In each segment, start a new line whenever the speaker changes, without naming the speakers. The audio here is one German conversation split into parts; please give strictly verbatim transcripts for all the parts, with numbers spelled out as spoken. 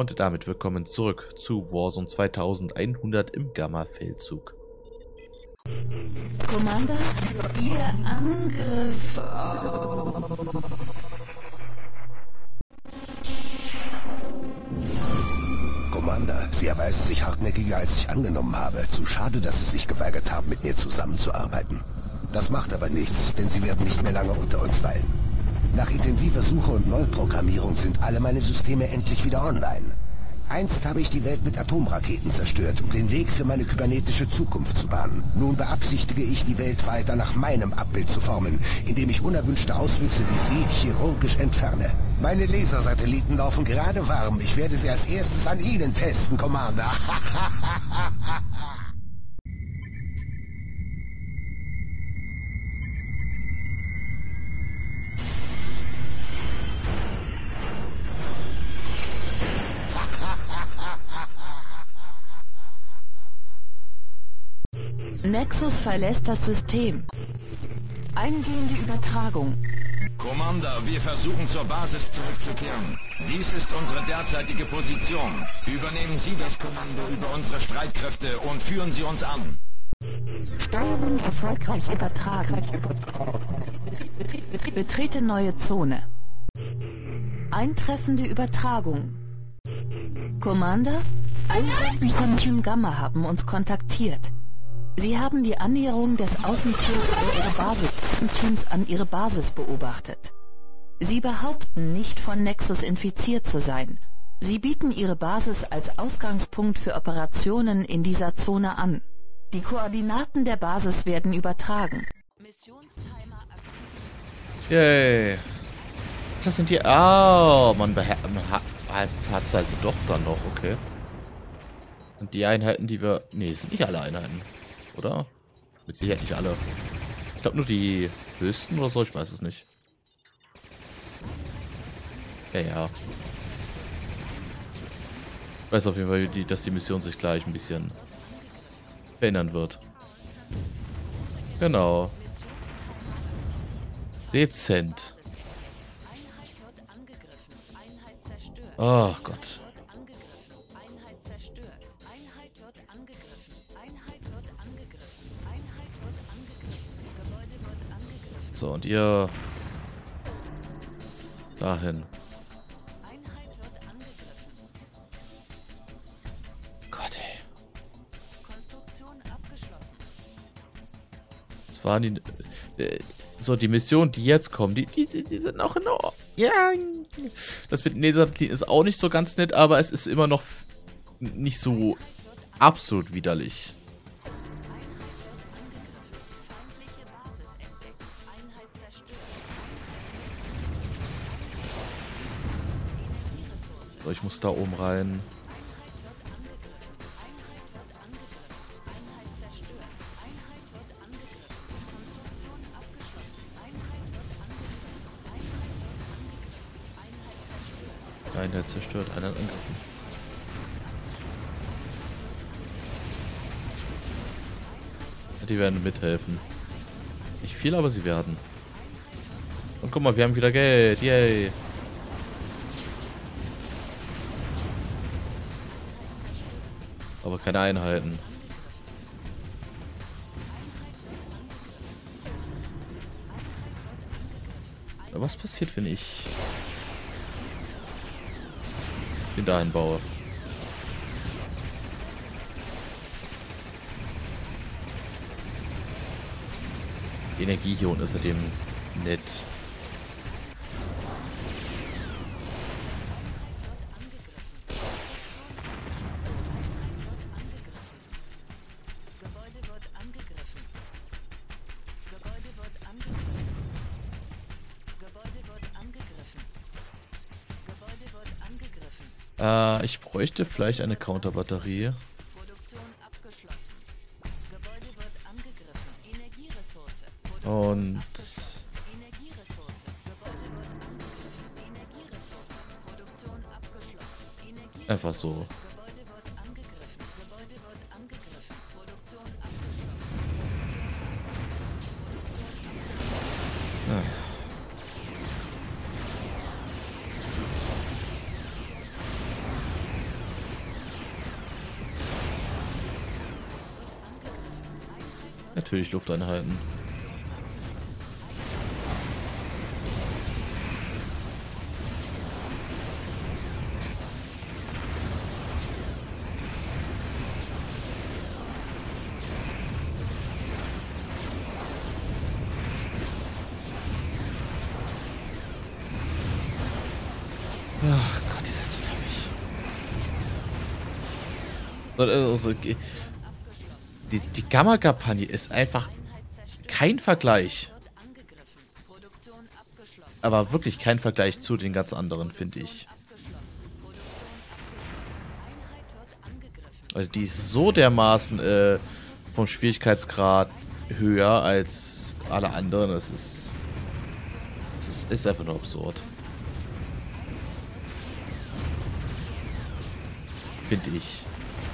Und damit willkommen zurück zu Warzone zweitausendeinhundert im Gamma-Feldzug.
Commander, Ihr Angriff.
Commander, Sie erweisen sich hartnäckiger, als ich angenommen habe. Zu schade, dass Sie sich geweigert haben, mit mir zusammenzuarbeiten. Das macht aber nichts, denn Sie werden nicht mehr lange unter uns weilen. Nach intensiver Suche und Neuprogrammierung sind alle meine Systeme endlich wieder online. Einst habe ich die Welt mit Atomraketen zerstört, um den Weg für meine kybernetische Zukunft zu bahnen. Nun beabsichtige ich, die Welt weiter nach meinem Abbild zu formen, indem ich unerwünschte Auswüchse wie Sie chirurgisch entferne. Meine Lasersatelliten laufen gerade warm. Ich werde sie als erstes an Ihnen testen, Commander.
Nexus verlässt das System. Eingehende Übertragung.
Commander, wir versuchen zur Basis zurückzukehren. Dies ist unsere derzeitige Position. Übernehmen Sie das Kommando über unsere Streitkräfte und führen Sie uns an.
Steuerung erfolgreich übertragen. Betrete neue Zone. Eintreffende Übertragung. Commander, Einheiten von Team Gamma haben uns kontaktiert. Sie haben die Annäherung des Außenteams an ihre Basis, Teams an ihre Basis beobachtet. Sie behaupten nicht von Nexus infiziert zu sein. Sie bieten ihre Basis als Ausgangspunkt für Operationen in dieser Zone an. Die Koordinaten der Basis werden übertragen. Missionstimer aktiv.
Yay. Das sind die... Oh, man, man hat es also doch dann noch, okay. Und die Einheiten, die wir... Nee, sind nicht alle Einheiten. Oder? Mit Sicherheit nicht alle. Ich glaube nur die höchsten oder so, ich weiß es nicht. Ja, ja. Ich weiß auf jeden Fall, die, dass die Mission sich gleich ein bisschen verändern wird. Genau. Dezent. Oh Gott. So, und ihr dahin. Gott, ey. Das waren die... Äh, so, die Missionen, die jetzt kommen, die, die, die sind noch in Ordnung. Ja. Das mit den Lasersatelliten ist auch nicht so ganz nett, aber es ist immer noch nicht so absolut widerlich. So, ich muss da oben rein. Einheit zerstört, einer angegriffen. Die werden mithelfen. Nicht viel, aber sie werden. Und guck mal, wir haben wieder Geld. Yay. Aber keine Einheiten. Was passiert, wenn ich den dahin baue? Die Energie hier unten ist seitdem nett. Äh, ich bräuchte vielleicht eine Counterbatterie. Und einfach so. Natürlich Lufteinheiten. Ach Gott, die sind so nervig. Also, die die Gamma-Kampagne ist einfach kein Vergleich. Aber wirklich kein Vergleich zu den ganz anderen, finde ich. Also die ist so dermaßen äh, vom Schwierigkeitsgrad höher als alle anderen. Das ist, das ist, ist einfach nur absurd. Finde ich.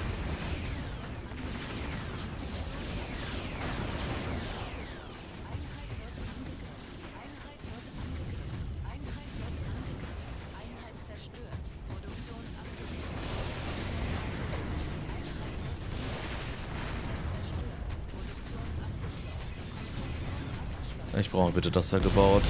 Ich brauche bitte das da gebaut.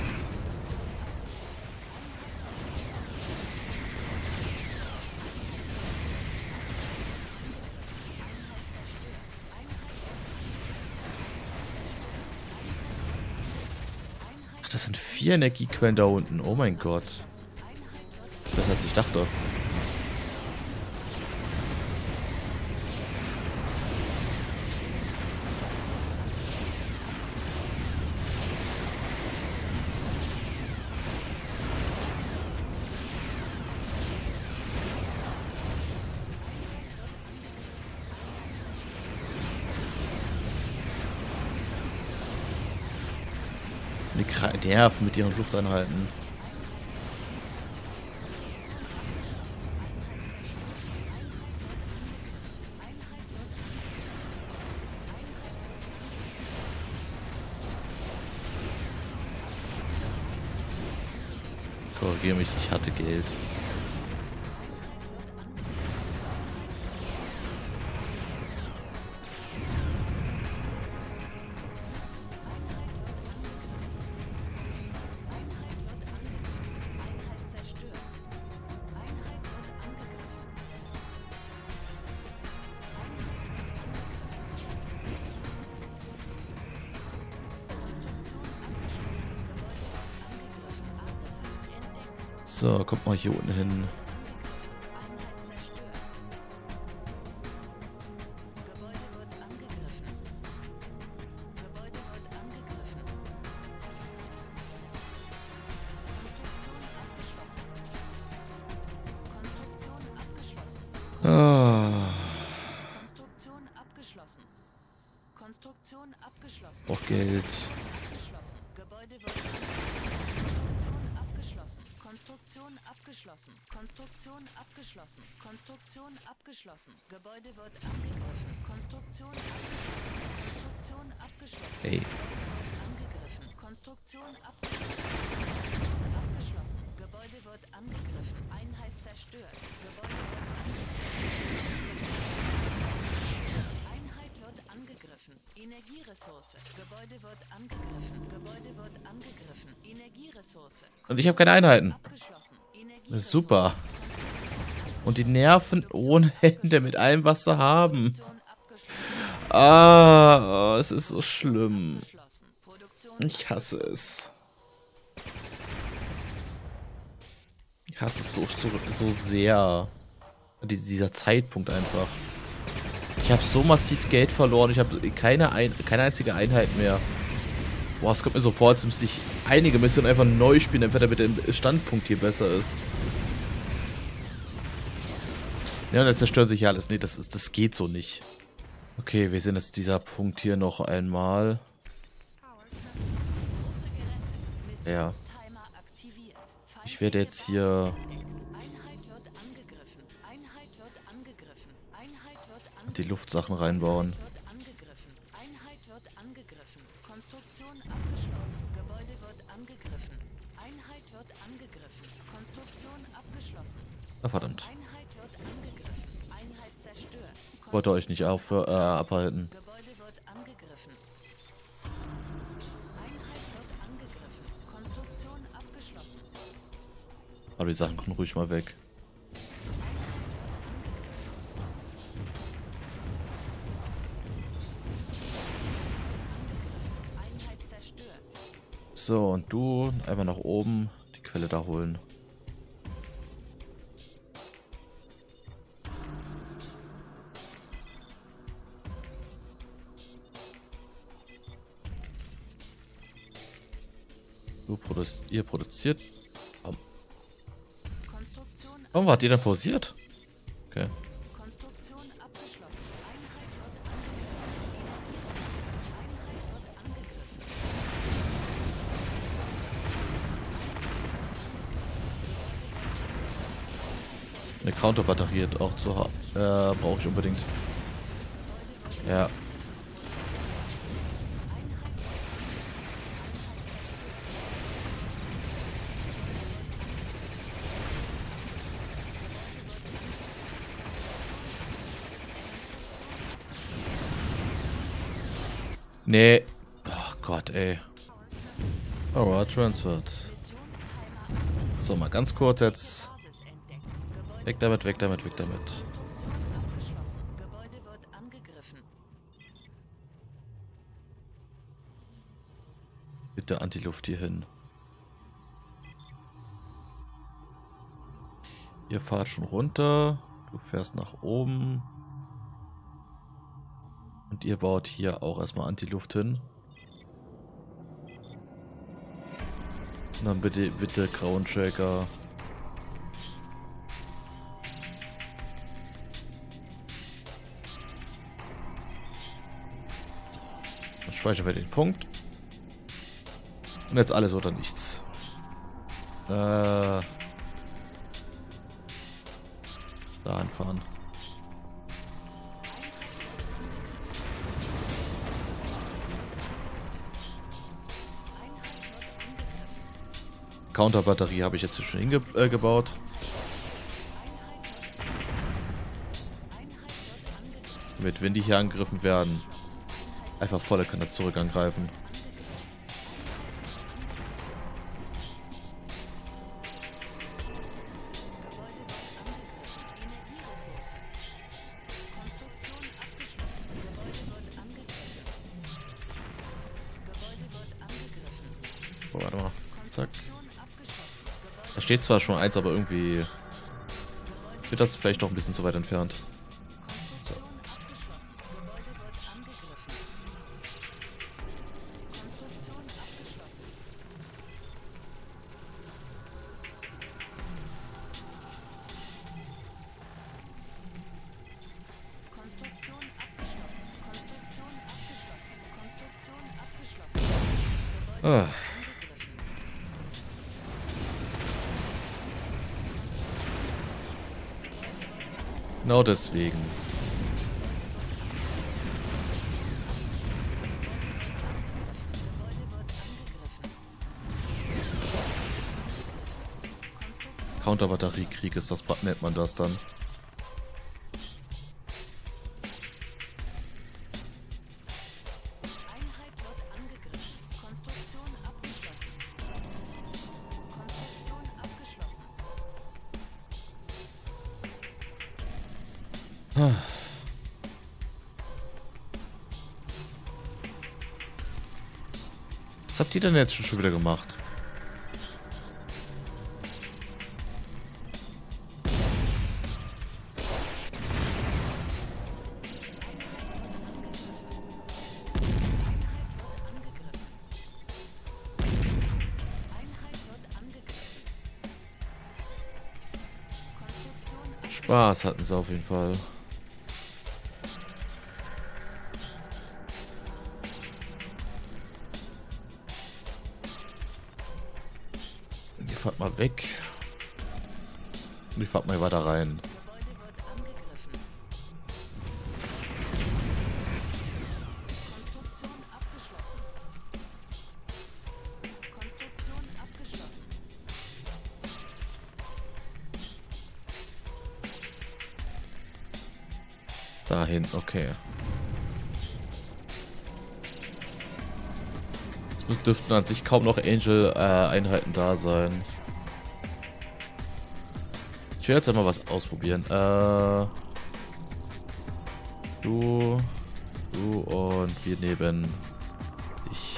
Ach, das sind vier Energiequellen da unten. Oh mein Gott. Besser als ich dachte. Die nerven mit ihren Lufteinheiten. Korrigiere mich, ich hatte Geld. So, kommt mal hier unten hin. Ah.
Konstruktion abgeschlossen. Konstruktion abgeschlossen.
Auch Geld.
Gebäude wird Konstruktion abgeschlossen. Konstruktion abgeschlossen. Konstruktion abgeschlossen. Gebäude wird angegriffen. Konstruktion abgeschlossen. Konstruktion abgeschlossen.
Hey.
Angegriffen. Konstruktion abgeschlossen. Abgeschlossen. Gebäude wird angegriffen. Einheit zerstört. Gebäude wird angegriffen. Einheit wird angegriffen. Energieressource. Gebäude wird angegriffen. Gebäude wird angegriffen. Energieressource.
Und ich habe keine Einheiten. Das ist super. Und die nerven ohne Ende mit allem, was sie haben. Ah, oh, es ist so schlimm. Ich hasse es. Ich hasse es so, so, so sehr. Die, dieser Zeitpunkt einfach. Ich habe so massiv Geld verloren. Ich habe keine, ein, keine einzige Einheit mehr. Boah, es kommt mir so vor, als müsste ich einige Missionen einfach neu spielen, einfach damit der Standpunkt hier besser ist. Ja, und jetzt zerstören sich ja alles. Nee, das, ist, das geht so nicht. Okay, wir sehen jetzt dieser Punkt hier noch einmal. Ja. Ich werde jetzt hier die Luftsachen reinbauen. Ah, verdammt. Ich wollte euch nicht auf, äh, abhalten.
Gebäude wird angegriffen.
Aber die Sachen können ruhig mal weg. So, und du einmal nach oben die Quelle da holen. Du produziert, ihr produziert. Warum, warum hat ihr denn pausiert? Okay. Eine Counterbatterie auch zu haben. Äh, brauche ich unbedingt. Ja. Nee. Ach Gott, ey. Alright, transferred. So, mal ganz kurz jetzt. Weg damit, weg damit, weg damit. Bitte Antiluft hier hin. Ihr fahrt schon runter. Du fährst nach oben. Und ihr baut hier auch erstmal Antiluft hin. Und dann bitte, bitte Groundshaker. So. Dann speichern wir den Punkt. Und jetzt alles oder nichts. Äh, da anfahren. Counterbatterie habe ich jetzt schon hingebaut. Damit, wenn die hier angegriffen werden, einfach volle Kanne zurück angreifen. Oh, warte mal. Zack. Da steht zwar schon eins, aber irgendwie wird das vielleicht doch ein bisschen zu weit entfernt. So. Ah. Genau deswegen. Counterbatteriekrieg ist das, nennt man das dann. Was habt ihr denn jetzt schon wieder gemacht? Spaß hatten sie auf jeden Fall. Die fahrt mal weg. Und die fahrt mal weiter rein. Dahin, okay. Jetzt dürften an sich kaum noch Angel-Einheiten äh, da sein. Ich will jetzt einmal was ausprobieren. Äh, du, du und wir nehmen dich.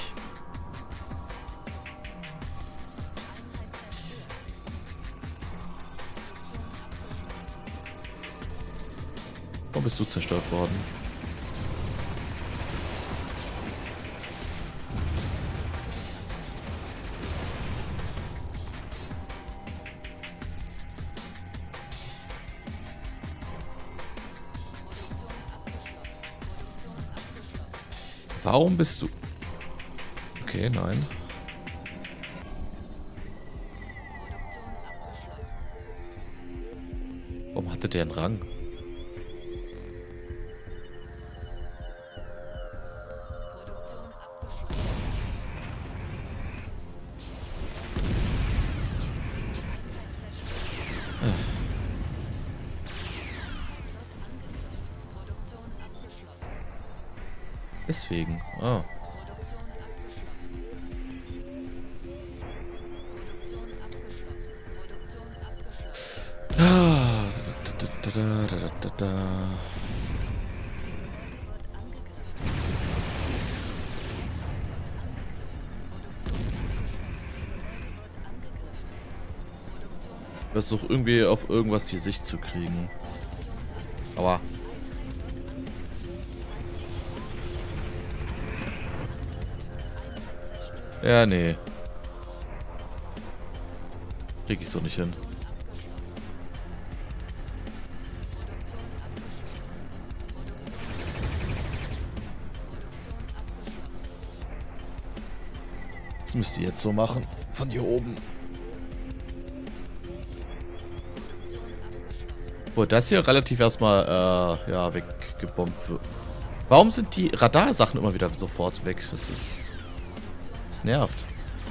Warum bist du zerstört worden? Warum bist du... Okay, nein. Warum hatte der einen Rang? Deswegen. Ah. Ah, da, da, da, da, da, da. Ich versuche irgendwie auf irgendwas die Sicht zu kriegen. Aber ja, nee. Krieg ich so nicht hin. Das müsst ihr jetzt so machen. Von hier oben. Wo das hier relativ erstmal äh, ja, weggebombt wird. Warum sind die Radarsachen immer wieder sofort weg? Das ist... Das nervt.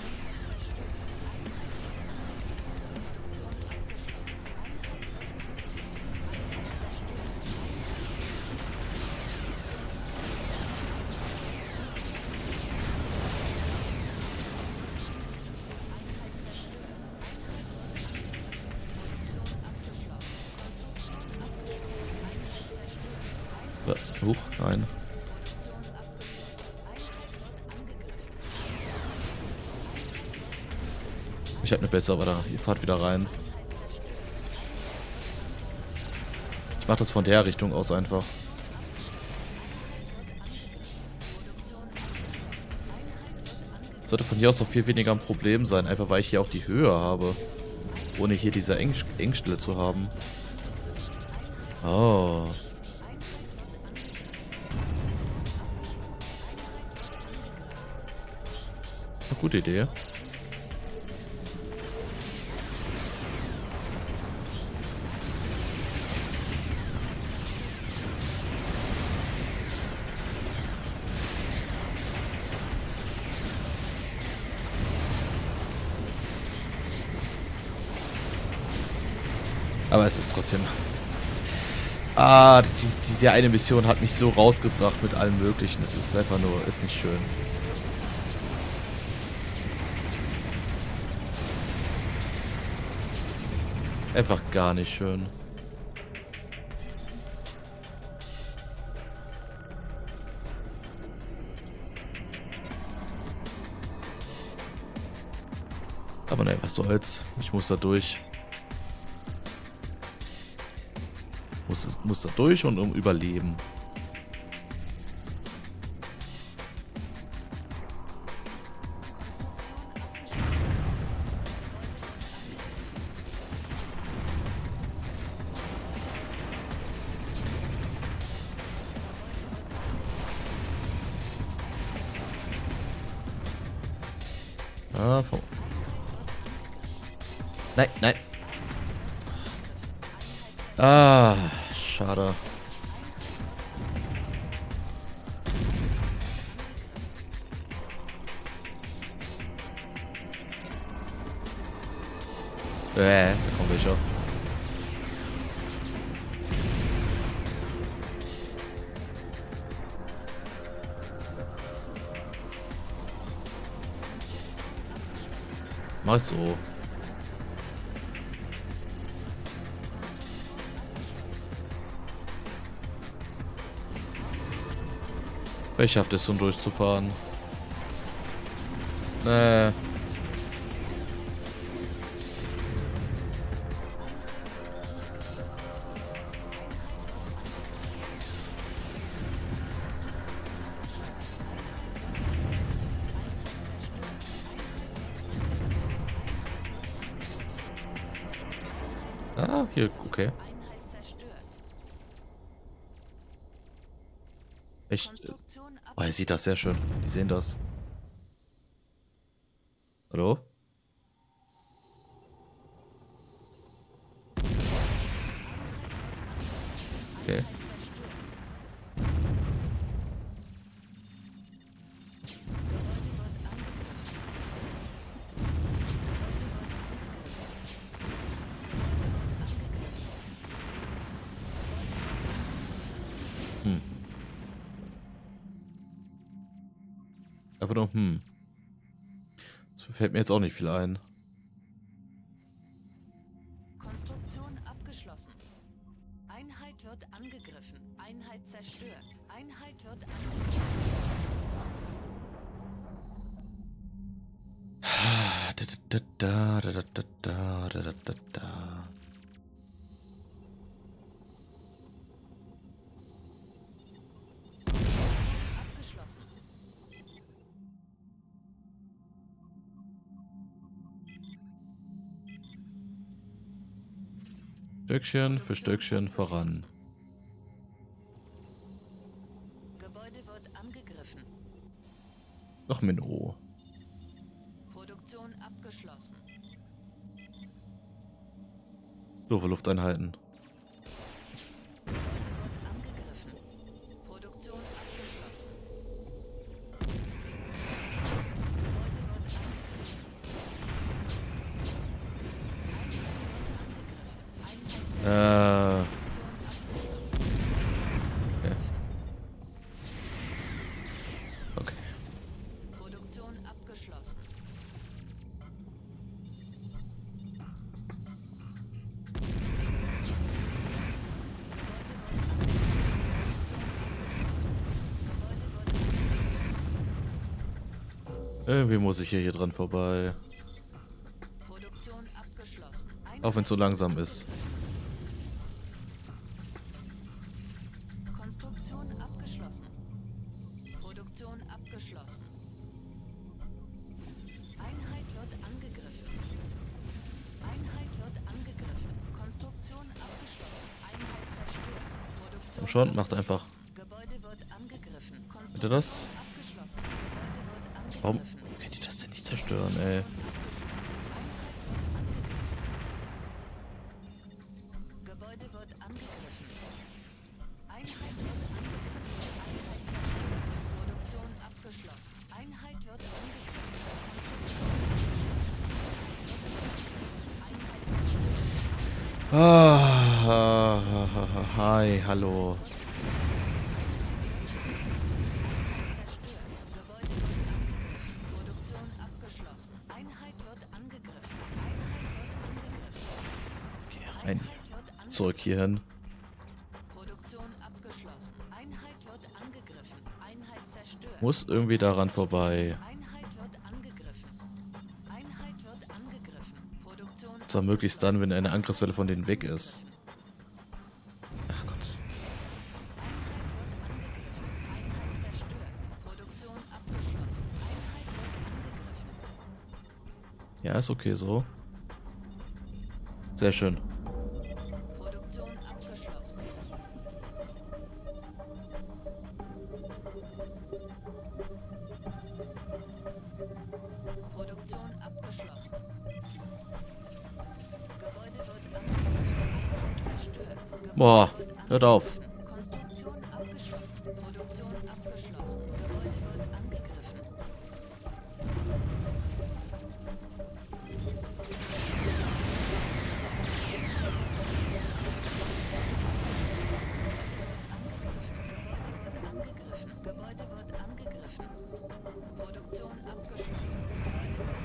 Huch, nein. Ich hab eine bessere, aber da, ihr fahrt wieder rein. Ich mach das von der Richtung aus einfach. Sollte von hier aus noch viel weniger ein Problem sein, einfach weil ich hier auch die Höhe habe. Ohne hier diese Eng Engstelle zu haben. Oh. Eine gute Idee. Aber es ist trotzdem... Ah, die, diese eine Mission hat mich so rausgebracht mit allem Möglichen. Es ist einfach nur... Ist nicht schön. Einfach gar nicht schön. Aber ne, was soll's. Ich muss da durch. Muss, muss da durch und um überleben. Ah, vor. Nein, nein. Ah, schade. Äh, da kommen wir schon. Mach so. Wer schafft es, so durchzufahren? Nee. Ah, hier, okay. Echt? Oh, er sieht das sehr schön. Die sehen das. Hallo? Okay. Hm. Einfach nur, hm. Das fällt mir jetzt auch nicht viel ein.
Konstruktion abgeschlossen. Einheit wird angegriffen. Einheit zerstört. Einheit wird angegriffen.
Da, da, da, da, da, da, da, da, da. Stückchen für Stückchen voran.
Gebäude wird angegriffen.
Noch Minot.
Produktion abgeschlossen.
So, für Lufteinheiten.
Angegriffen. Produktion abgeschlossen.
Äh. Okay. Okay.
Produktion abgeschlossen.
Irgendwie muss ich hier, hier dran vorbei.
Produktion abgeschlossen.
Auch wenn es so langsam ist.
Konstruktion abgeschlossen. Produktion abgeschlossen. Einheit wird angegriffen. Einheit wird angegriffen. Konstruktion abgeschlossen. Einheit zerstört. Produktion
Komm schon, macht einfach.
Gebäude wird angegriffen.
Seht ihr das?
Abgeschlossen. Gebäude wird angegriffen.
Warum könnt ihr das denn nicht zerstören, ey?
Gebäude wird angegriffen. Einheit wird angegriffen. Einheit zerstört. Produktion abgeschlossen. Einheit wird angegriffen.
Ah, hi, hallo.
Produktion abgeschlossen. Einheit wird angegriffen. Einheit wird angegriffen.
Okay, rein.
Wird angegriffen.
Zurück hierhin.
Produktion abgeschlossen. Einheit wird angegriffen. Einheit zerstört.
Muss irgendwie daran vorbei.
Einheit wird angegriffen. Einheit wird angegriffen. Produktion
Zwar möglichst dann, wenn eine Angriffswelle von denen weg ist. Ach Gott.
Einheit zerstört. Produktion abgeschlossen. Einheit wird angegriffen.
Ja, ist okay so. Sehr schön.
Produktion abgeschlossen. Produktion abgeschlossen. Gebäude wird angegriffen. Einheit zerstört. Gebäude
Boah,
wird
hört auf.
angegriffen. Konstruktion abgeschlossen. Produktion abgeschlossen. Gebäude wird angegriffen. Angegriffen. Gebäude wird angegriffen. Produktion abgeschlossen. Gebäude wird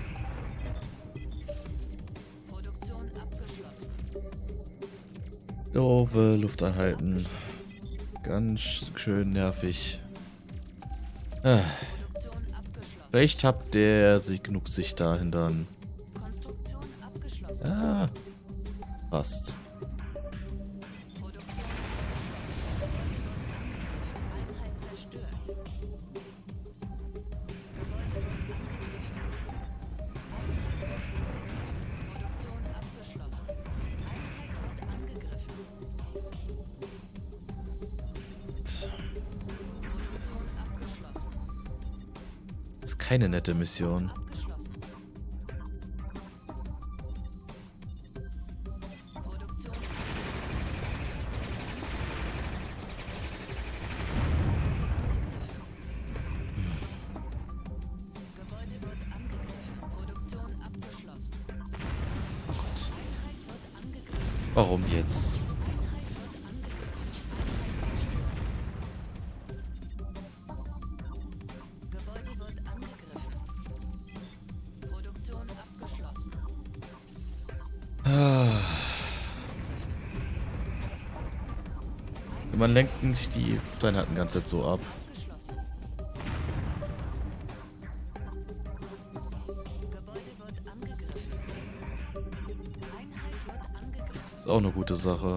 angegriffen. Produktion abgeschlossen.
Doofe Luft anhalten. Ganz schön nervig. Ah. Vielleicht habt ihr sich genug Sicht dahin dann. Ah. Passt. Ist keine nette Mission. Warum jetzt? Man lenkt nicht die Einheiten die ganze Zeit so ab. Ist auch eine gute Sache.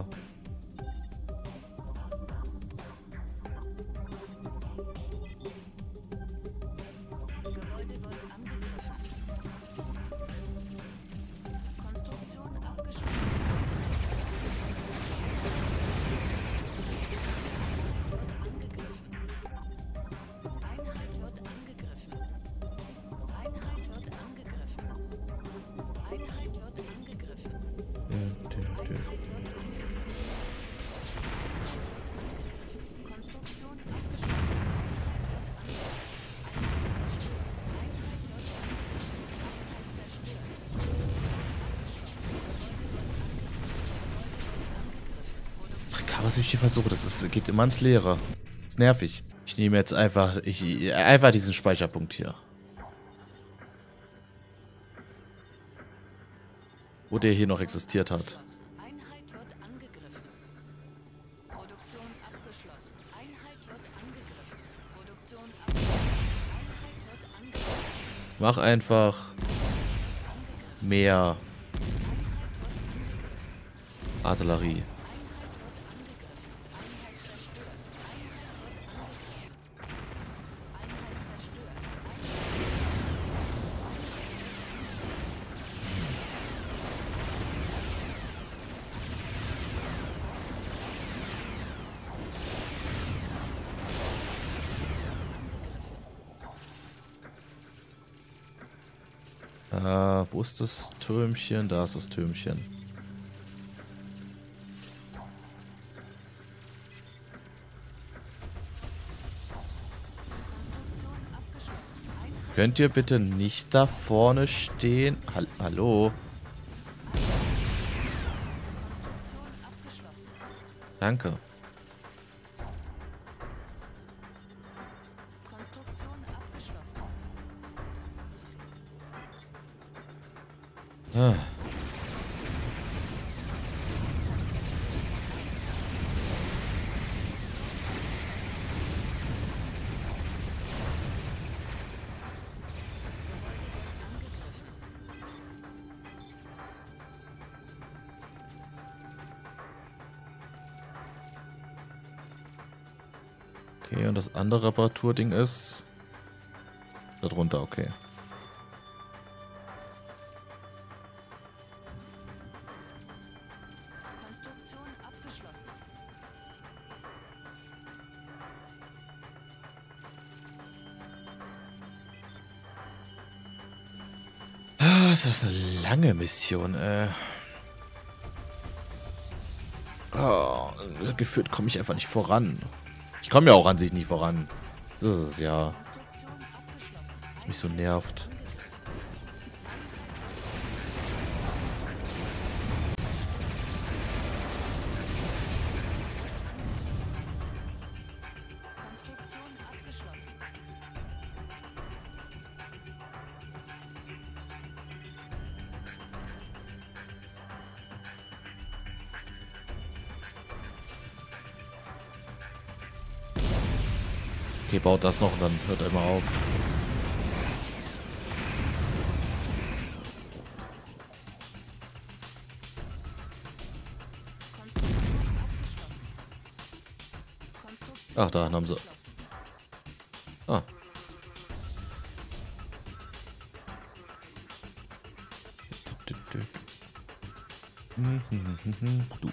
Was ich hier versuche, das ist, geht immer ins Leere. Das ist nervig. Ich nehme jetzt einfach, ich, einfach diesen Speicherpunkt hier. Wo der hier noch existiert hat. Mach einfach mehr Artillerie. Äh, wo ist das Türmchen? Da ist das Türmchen. Könnt ihr bitte nicht da vorne stehen? Hall- Hallo? Danke. Ah. Okay, und das andere Reparaturding ist darunter, okay. Das ist eine lange Mission, äh. Oh, gefühlt komme ich einfach nicht voran. Ich komme ja auch an sich nicht voran. Das ist es ja. Was mich so nervt. Okay, baut das noch und dann hört er immer auf. Ach, da haben sie. Ah. Du.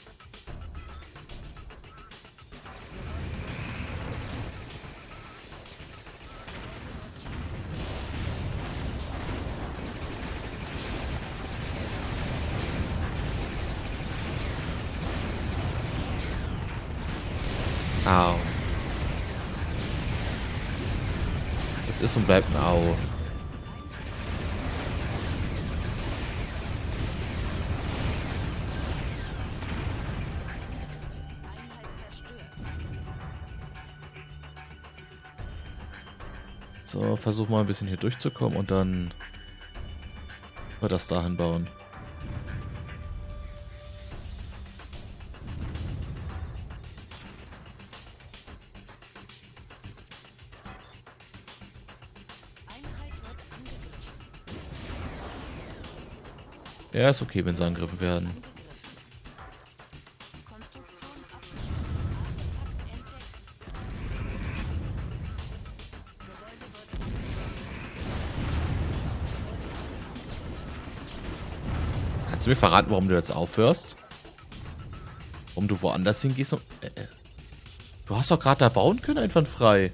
Au. Es ist und bleibt ein Au. So, versuch mal ein bisschen hier durchzukommen und dann wir das dahin bauen. Ja, ist okay, wenn sie angegriffen werden. Kannst du mir verraten, warum du jetzt aufhörst? Warum du woanders hingehst? Und, äh, äh. Du hast doch gerade da bauen können, einfach frei.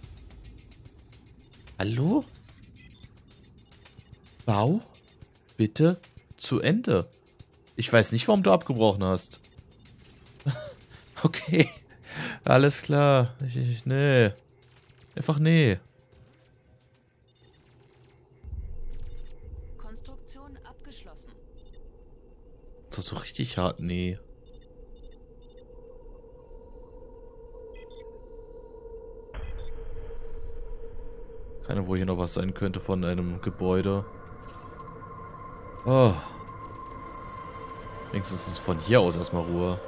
Hallo? Bau? Bitte zu Ende. Ich weiß nicht, warum du abgebrochen hast. Okay. Alles klar. Ich, ich, nee. Einfach nee.
Konstruktion abgeschlossen.
Das ist so richtig hart. Nee. Keine, wo hier noch was sein könnte von einem Gebäude. Oh. Wenigstens ist es von hier aus erstmal Ruhe.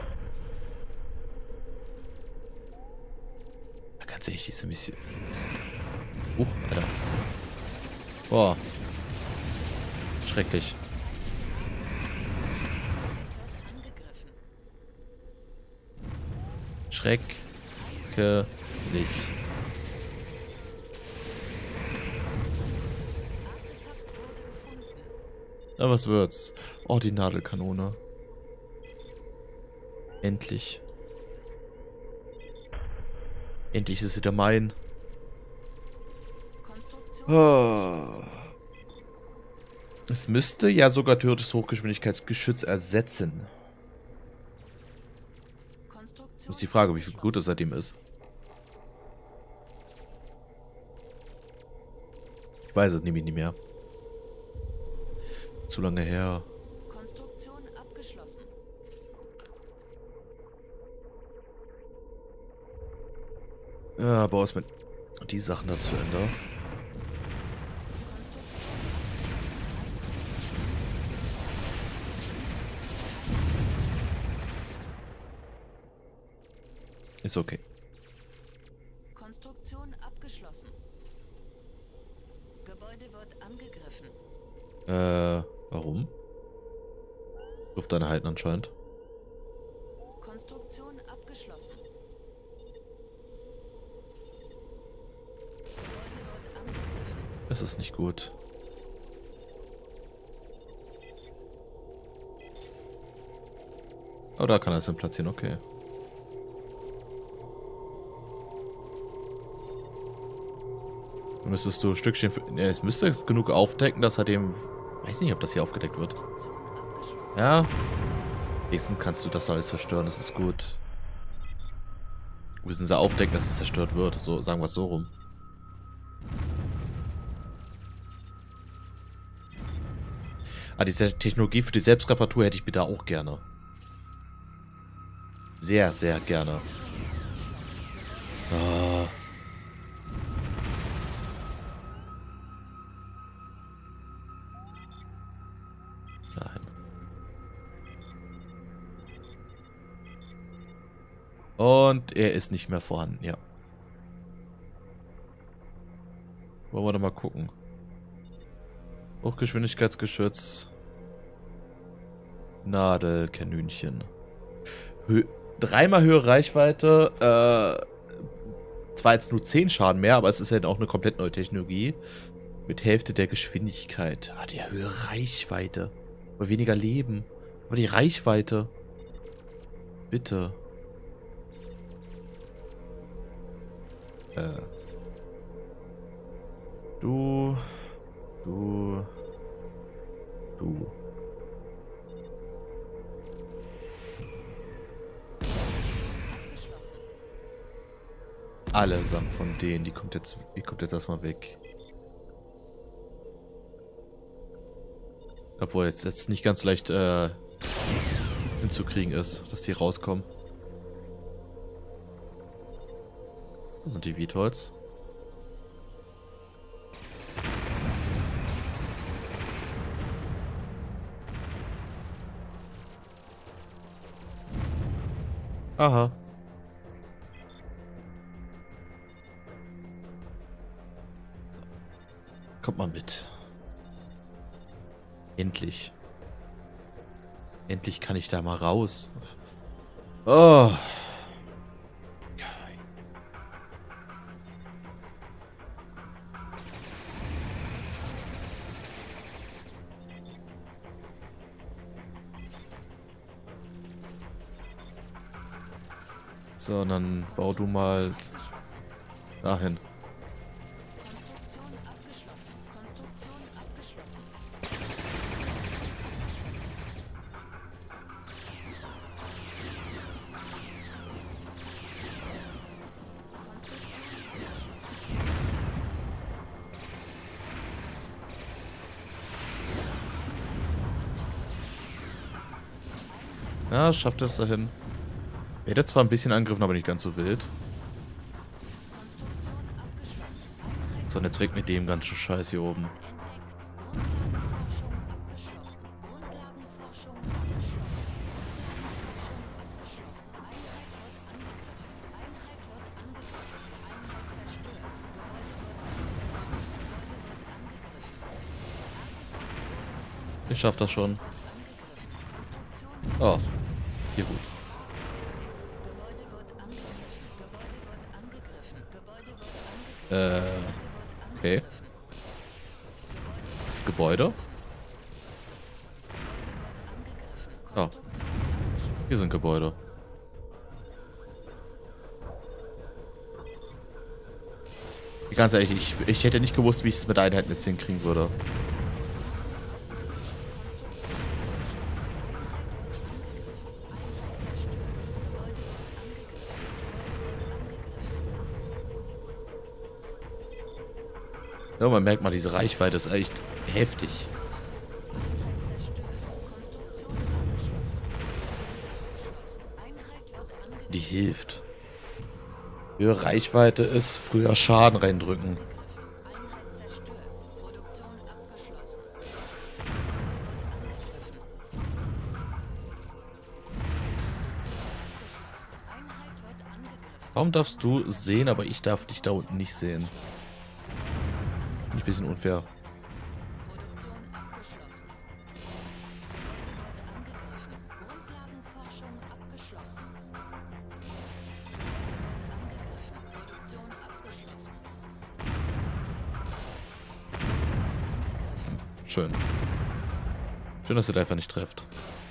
Da ganz ehrlich, diese Mission. Huch, Alter. Boah. Schrecklich. Schrecklich. Na, was wird's? Oh, die Nadelkanone. Endlich. Endlich ist sie der mein. Oh. Es müsste ja sogar tödliches Hochgeschwindigkeitsgeschütz ersetzen. Ist die Frage, wie viel gut es seitdem ist. Ich weiß es nämlich nicht mehr. Zu lange her.
Konstruktion abgeschlossen.
Ja, aber was mit die Sachen dazu ändern. Ist okay.
Konstruktion abgeschlossen. Gebäude wird angegriffen.
Äh, warum? Lufteinheiten anscheinend.
Konstruktion abgeschlossen. Gebäude wird angegriffen.
Es ist nicht gut. Oh, da kann er es dann platzieren, okay. Müsstest du ein Stückchen... Für, ne, es müsste genug aufdecken, dass er dem... Weiß nicht, ob das hier aufgedeckt wird. Ja. Wenigstens kannst du das alles zerstören, das ist gut. Müssen sie aufdecken, dass es zerstört wird. So, sagen wir es so rum. Ah, diese Technologie für die Selbstreparatur hätte ich bitte auch gerne. Sehr, sehr gerne. Oh. Nein. Und er ist nicht mehr vorhanden, ja. Wollen wir da mal gucken. Hochgeschwindigkeitsgeschütz. Nadel, Kanünchen. Hö dreimal höhere Reichweite. Äh, zwar jetzt nur zehn Schaden mehr, aber es ist halt auch eine komplett neue Technologie. Mit Hälfte der Geschwindigkeit. Ah, die höhere Reichweite. Aber weniger Leben. Aber die Reichweite. Bitte. Äh. Du. Du. Du. Allesamt von denen, die kommt jetzt, die kommt jetzt erstmal weg. Obwohl jetzt, jetzt nicht ganz so leicht äh, hinzukriegen ist, dass die rauskommen. Das sind die Vitals. Aha. Kommt mal mit. Endlich. Endlich kann ich da mal raus. Oh. So, dann bau du mal dahin. Ja, schafft es dahin. Er hätte zwar ein bisschen angegriffen, aber nicht ganz so wild. So, und jetzt weg mit dem ganzen Scheiß hier oben. Ich schaff das schon. Oh, hier gut. Äh, okay. Das Gebäude. Oh. Hier sind Gebäude. Ganz ehrlich, ich, ich hätte nicht gewusst, wie ich es mit Einheiten jetzt hinkriegen würde. Ja, man merkt mal, diese Reichweite ist echt heftig. Die hilft. Höhere Reichweite ist früher Schaden reindrücken. Warum darfst du sehen, aber ich darf dich da unten nicht sehen? Ein bisschen unfair. Schön. Schön, dass ihr da einfach nicht trefft.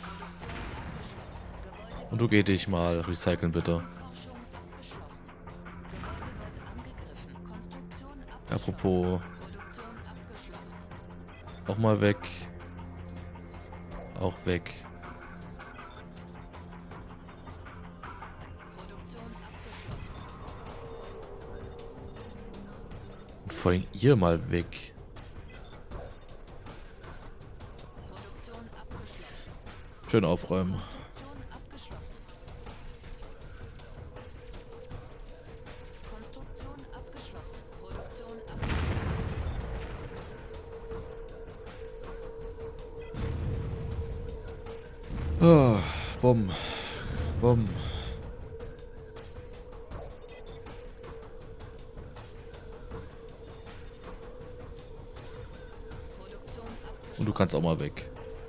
Und du geh dich mal recyceln, bitte. Apropos. Auch mal weg. Auch weg. Und vor allem ihr mal weg. Schön aufräumen. Oh, bumm. Bumm. Und du kannst auch mal weg.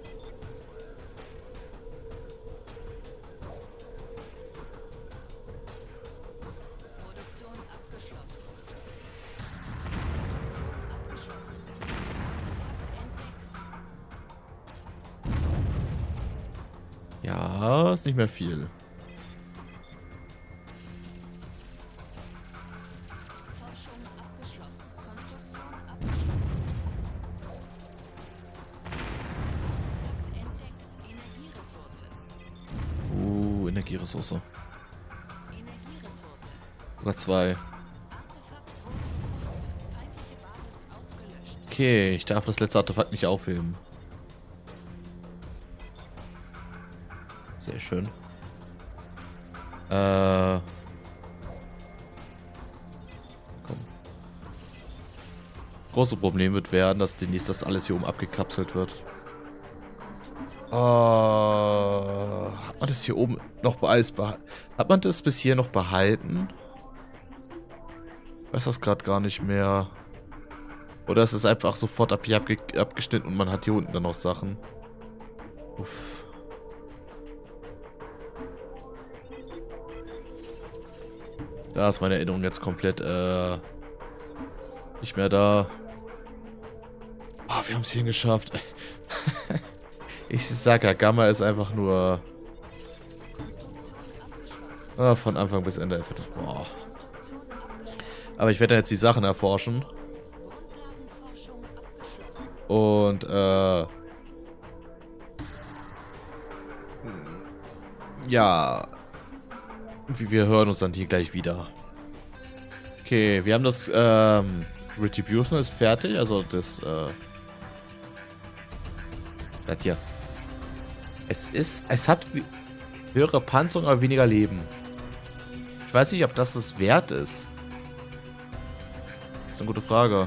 Ja, ist nicht mehr viel. Uh, Energieressource. Sogar zwei. Okay, ich darf das letzte Artefakt nicht aufheben. Sehr schön. Äh. Komm. Großes Problem wird werden, dass demnächst das alles hier oben abgekapselt wird. Äh, hat man das hier oben noch alles behalten? Hat man das bis hier noch behalten? Ich weiß das gerade gar nicht mehr. Oder ist es einfach sofort ab hier abge abgeschnitten und man hat hier unten dann noch Sachen? Uff. Da ist meine Erinnerung jetzt komplett äh, nicht mehr da. Ah, oh, wir haben es hier geschafft. Ich sag ja, Gamma ist einfach nur ah, von Anfang bis Ende. Boah. Aber ich werde jetzt die Sachen erforschen. Und äh, ja. Wir hören uns dann hier gleich wieder. Okay, wir haben das ähm, Retribution ist fertig, also das äh, das hier. Es ist, es hat höhere Panzerung, aber weniger Leben. Ich weiß nicht, ob das das wert ist. Das ist eine gute Frage.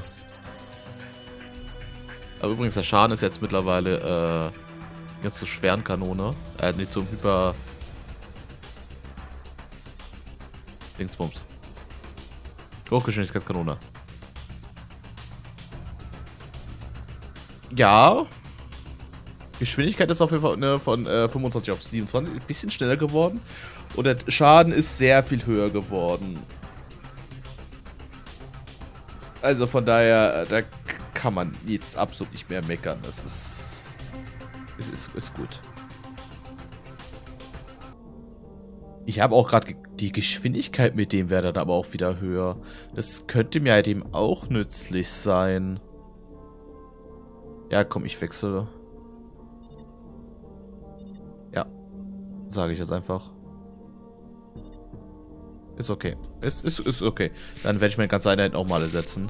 Aber übrigens, der Schaden ist jetzt mittlerweile äh, jetzt zur schweren Kanone, äh, nicht zum Hyper Dingsbums. Hochgeschwindigkeitskanone. Ja. Geschwindigkeit ist auf jeden Fall ne, von äh, fünfundzwanzig auf siebenundzwanzig. Ein bisschen schneller geworden. Und der Schaden ist sehr viel höher geworden. Also von daher, da kann man jetzt absolut nicht mehr meckern. Das ist. Es ist, ist gut. Ich habe auch gerade die Geschwindigkeit mit dem wäre dann aber auch wieder höher. Das könnte mir halt eben auch nützlich sein. Ja, komm, ich wechsle. Ja, sage ich jetzt einfach. Ist okay. Ist, ist, ist okay. Dann werde ich meine ganze Einheit auch mal setzen.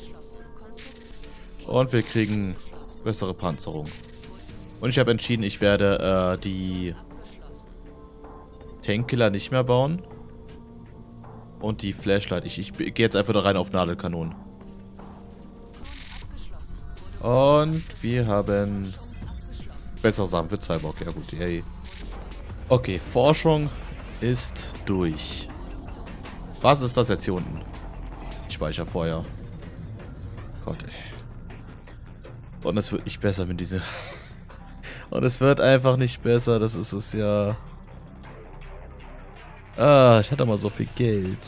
Und wir kriegen bessere Panzerung. Und ich habe entschieden, ich werde äh, die Tankkiller nicht mehr bauen. Und die Flashlight. Ich, ich gehe jetzt einfach da rein auf Nadelkanonen. Und wir haben bessere Sachen für Cyborg. Ja gut, yay. Okay, Forschung ist durch. Was ist das jetzt hier unten? Speicherfeuer. Gott, ey. Und es wird nicht besser mit dieser... Und es wird einfach nicht besser. Das ist es ja... Ah, ich hatte mal so viel Geld.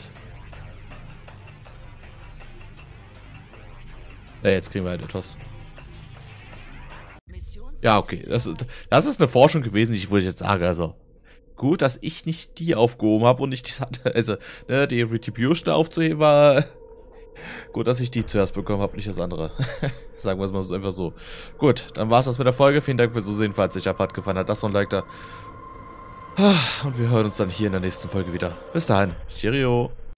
Ja, jetzt kriegen wir halt etwas. Ja, okay. Das ist, das ist eine Forschung gewesen, die ich, wo ich jetzt sage, also... Gut, dass ich nicht die aufgehoben habe und nicht die hatte. Also, ne, die Retribution aufzuheben war... Gut, dass ich die zuerst bekommen habe, nicht das andere. Sagen wir es mal so einfach so. Gut, dann war es das mit der Folge. Vielen Dank fürs Zusehen. Falls euch der Part gefallen hat, lasst doch ein Like da. Und wir hören uns dann hier in der nächsten Folge wieder. Bis dahin. Cheerio.